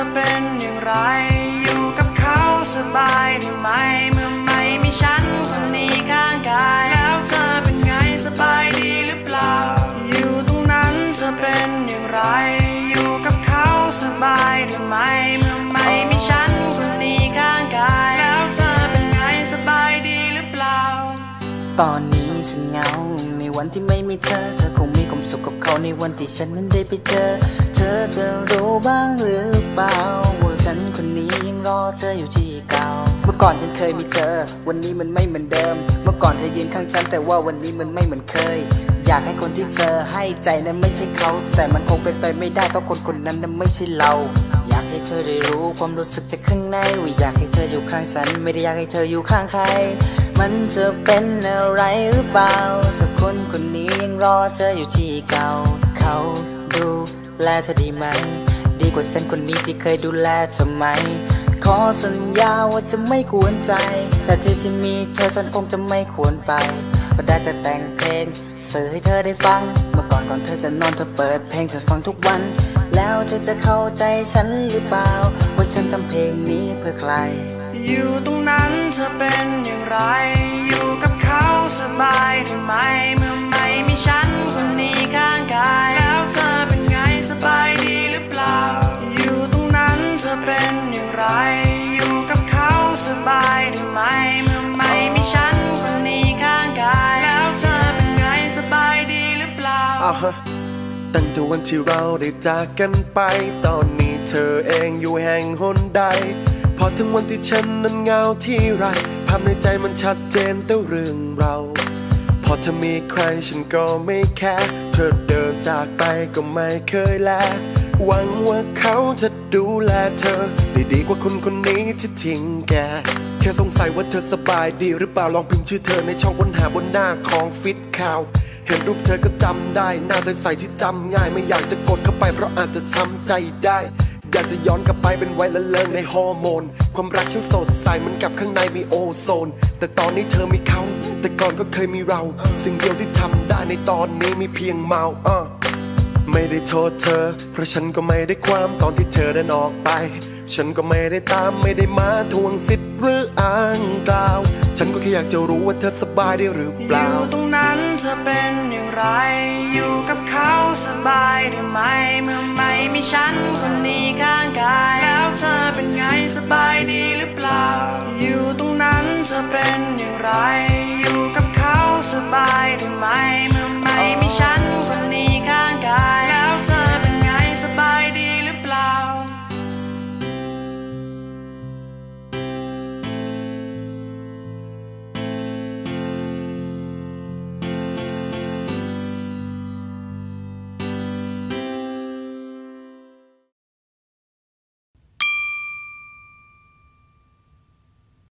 เป็นอย่างไรอยู่กับเขาสบายได้ไหมเมื่อไม่มีฉันคนนี้ข้างกายแล้วเธอเป็นไงสบายดีหรือเปล่าอยู่ตรงนั้นเธอเป็นอย่างไรอยู่กับเขาสบายได้ไหมเมื่อไม่มีฉันคนนี้ข้างกายแล้วเธอเป็นไงสบายดีหรือเปล่าตอนนี้ฉันเหงาในวันที่ไม่มีเธอเธอคงมีความสุขกับเขาในวันที่ฉันนั้นได้ไปเจอเธอจะรู้บ้างหรือเปล่าว่าฉันคนนี้ยังรอเธออยู่ที่เก่าเมื่อก่อนฉันเคยมีเธอวันนี้มันไม่เหมือนเดิมเมื่อก่อนเธอยืนข้างฉันแต่ว่าวันนี้มันไม่เหมือนเคยอยากให้คนที่เธอให้ใจนั้นไม่ใช่เขาแต่มันคงเป็นไปไม่ได้เพราะคนคนนั้นไม่ใช่เราอยากให้เธอได้รู้ความรู้สึกจากข้างในว่าอยากให้เธออยู่ข้างฉันไม่ได้อยากให้เธออยู่ข้างใครมันจะเป็นอะไรหรือเปล่าถ้าคนคนนี้ยังรอเธออยู่ที่เก่าเขาดูแลเธอดีไหมดีกว่าฉันคนนี้ที่เคยดูแลเธอไหมขอสัญญาว่าจะไม่กวนใจแต่ที่ที่มีเธอฉันคงจะไม่ควรไปก็ได้แต่แต่งเพลงสื่อให้เธอได้ฟังเมื่อก่อนเธอจะนอนเธอเปิดเพลงฉันฟังทุกวันแล้วเธอจะเข้าใจฉันหรือเปล่าว่าฉันทำเพลงนี้เพื่อใครอยู่ตรงนั้นเธอเป็นอย่างไรอยู่กับเขาสบายได้ไหมเมื่อไม่มีฉันคนนี้ข้างกายแล้วเธอเป็นไงสบายดีหรือเปล่าอยู่ตรงนั้นเธอเป็นอย่างไรอยู่กับเขาสบายได้ไหมเมื่อไม่มีฉันคนนี้ข้างกายแล้วเธอเป็นไงสบายดีหรือเปล่าตั้งแต่วันที่เราได้จากกันไปตอนนี้เธอเองอยู่แห่งหนใดพอถึงวันที่ฉันนั้นเหงาที่ไรภาพในใจมันชัดเจนแต่เรื่องเราพอเธอมีใครฉันก็ไม่แคร์เธอเดินจากไปก็ไม่เคยแลหวังว่าเขาจะดูแลเธอได้ดีกว่าคนคนนี้ที่ทิ้งแกแค่สงสัยว่าเธอสบายดีหรือเปล่าลองพิมพ์ชื่อเธอในช่องค้นหาบนหน้าของฟิตข่าวเห็นรูปเธอก็จำได้หน้าใสๆที่จำง่ายไม่อยากจะกดเข้าไปเพราะอาจจะช้ำใจได้อยากจะย้อนกลับไปเป็นวัยละเลงในฮอร์โมนความรักฉันสดใสเหมือนกับข้างในมีโอโซนแต่ตอนนี้เธอมีเขาแต่ก่อนก็เคยมีเราสิ่งเดียวที่ทำได้ในตอนนี้มีเพียงเมาไม่ได้โทษเธอเพราะฉันก็ไม่ได้ความตอนที่เธอเดินออกไปฉันก็ไม่ได้ตามไม่ได้มาทวงสิทธิ์หรืออ้างกล่าวฉันก็แค่อยากจะรู้ว่าเธอสบายได้หรือเปล่าอยู่ตรงนั้นเธอเป็นอย่างไรอยู่กับเขาสบายได้ไหมเมื่อไม่มีฉันคนนี้ข้างกายแล้วเธอเป็นไงสบา